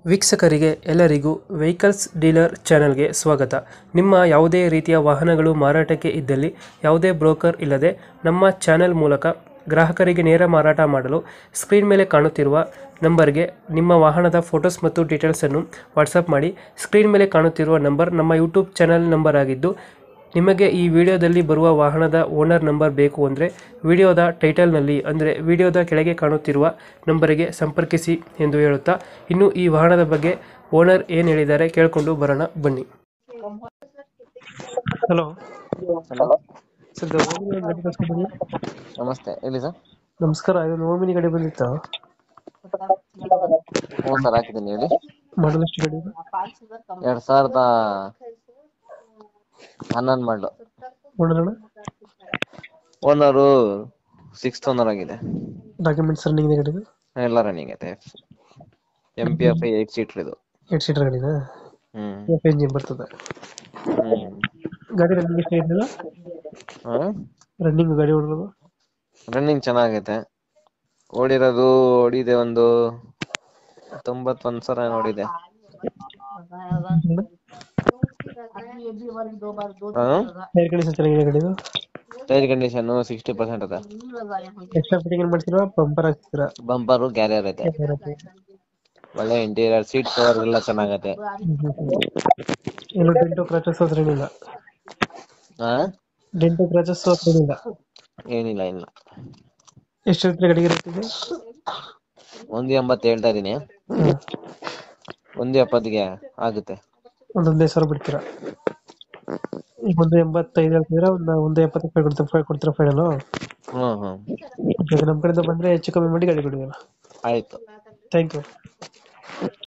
ವೀಕ್ಷಕರಿಗೆ ಎಲ್ಲರಿಗೂ vehicles dealer ಚಾನೆಲ್ಗೆ ಸ್ವಾಗತ. ನಿಮ್ಮ ಯಾವುದೇ ರೀತಿಯ ವಾಹನಗಳು ಮಾರಾಟಕ್ಕೆ ಇದ್ದಲ್ಲಿ ಯಾವುದೇ ಬ್ರೋಕರ್ ಇಲ್ಲದೆ ನಮ್ಮ ಚಾನೆಲ್ ಮೂಲಕ ಗ್ರಾಹಕರಿಗೆ ನೇರ ಮಾರಾಟ ಮಾಡಲು ಸ್ಕ್ರೀನ್ ಮೇಲೆ ಕಾಣುತ್ತಿರುವ ನಂಬರ್ಗೆ ನಿಮ್ಮ ವಾಹನದ ಫೋಟೋಸ್ ಮತ್ತು ಡೀಟೇಲ್ಸನ್ನು ವಾಟ್ಸಪ್ ಮಾಡಿ. ಸ್ಕ್ರೀನ್ ಮೇಲೆ ಕಾಣುತ್ತಿರುವ ನಂಬರ್ ನಮ್ಮ ಯೂಟ್ಯೂಬ್ ಚಾನೆಲ್ ನಂಬರ್ ಆಗಿದ್ದು, ನಿಮಗೆ ಈ ವಿಡಿಯೋದಲ್ಲಿ ಬರುವ ವಾಹನದ ಓನರ್ ನಂಬರ್ ಬೇಕು ಅಂದರೆ ವಿಡಿಯೋದ ಟೈಟಲ್ನಲ್ಲಿ ಅಂದರೆ ವಿಡಿಯೋದ ಕೆಳಗೆ ಕಾಣುತ್ತಿರುವ ನಂಬರಿಗೆ ಸಂಪರ್ಕಿಸಿ ಎಂದು ಹೇಳುತ್ತಾ, ಇನ್ನು ಈ ವಾಹನದ ಬಗ್ಗೆ ಓನರ್ ಏನು ಹೇಳಿದ್ದಾರೆ ಕೇಳಿಕೊಂಡು ಬರೋಣ ಬನ್ನಿ. ಹಲೋ ಹಲೋ ಸರ್, ನಮಸ್ತೆ, ಹೇಳಿ ಸರ್. ನಮಸ್ಕಾರ. ಇದು ನೋಮಿನಿ ಗಾಡಿ ಬಂದಿತ್ತಾ? ಹ್ಞೂ ಸರ್, ಹಾಕಿದ್ದೀನಿ, ಹೇಳಿ. ಮಾಡಲ್ ಎಷ್ಟು ಗಾಡಿ? 2011 ಮಾಡಲು. ಓನರ್ ಓನರು 6th ಓನರ್ ಆಗಿದೆ. ಡಾಕ್ಯುಮೆಂಟ್ಸ್ ರನ್ನಿಂಗ್ ಇದೆ ಗಾಡಿದು? ಎಲ್ಲ ರನ್ನಿಂಗ್ ಐತೆ. MPF 8 ಸೀಟರ್ ಇದು. 8 ಸೀಟರ್ ಗಾಡಿನಾ? ಹ್ಮ್ ಎಂಜಿನ್ ಬರ್ತದೆ. ಹ್ಮ್ ಗಾಡಿ ರನ್ನಿಂಗ್ ಎಷ್ಟು ಆಗಿಲ್ಲ? ರನ್ನಿಂಗ್ ಗಾಡಿ ಹೊಡೋದು ರನ್ನಿಂಗ್ ಚೆನ್ನಾಗೈತೆ. ಓಡಿದೆ ಒಂದು 91 ಸಲ ನೋಡಿದೆ. ಟೈರ್ ಕಂಡೀಷನ್ ಚೆನ್ನಾಗಿದೆ ಗಾಡಿದು? ಟೈರ್ ಕಂಡೀಷನ್ 60% ಅದ. ಎಕ್ಸ್ಟ್ರಾ ಫಿಟ್ಟಿಂಗ್ ಮಾಡ್ತೀರಾ? ಬಂಪರ್ ಹಾಕ್ತೀರಾ? ಬಂಪರು ಕ್ಯಾರಿಯರ್ ಐತೆ. ಒಳ್ಳೆ ಇಂಟೀರಿಯರ್, ಸೀಟ್ ಕವರ್ ಎಲ್ಲ ಚೆನ್ನಾಗೈತೆ. ಏನು ಡೆಂಟು ಕ್ರಾಚಸ್ ಹತ್ರ ಏನಿಲ್ಲ? ಡೆಂಟು ಕ್ರಾಚಸ್ ಹತ್ರ ಏನಿಲ್ಲ? ಏನಿಲ್ಲ. ಎಷ್ಟು ಹೇಳ್ತೀರಾ ಗಾಡಿಗೆ ರೇಟ್ ಇದೆ? 180 ಹೇಳ್ತಾ ಇದೀನಿ. 170ಗೆ ಆಗುತ್ತೆ. ಒಂದು 15,000 ಬಿಡ್ತೀರಾ? ಈಗ 185 ಹೇಳ್ತಿದ್ರೆ ಒಂದು 170 ಕೊಡ್ತೀರಾ ಫೈನಲ್? ಹ್ಮ್ ನಮ್ಮ ಕಡೆಯಿಂದ ಬಂದ್ರೆ ಹೆಚ್ಚು ಕಮ್ಮಿ ಮಾಡಿ ಗಾಡಿ ಕೊಡಿ. ಆಯ್ತು. Thank you.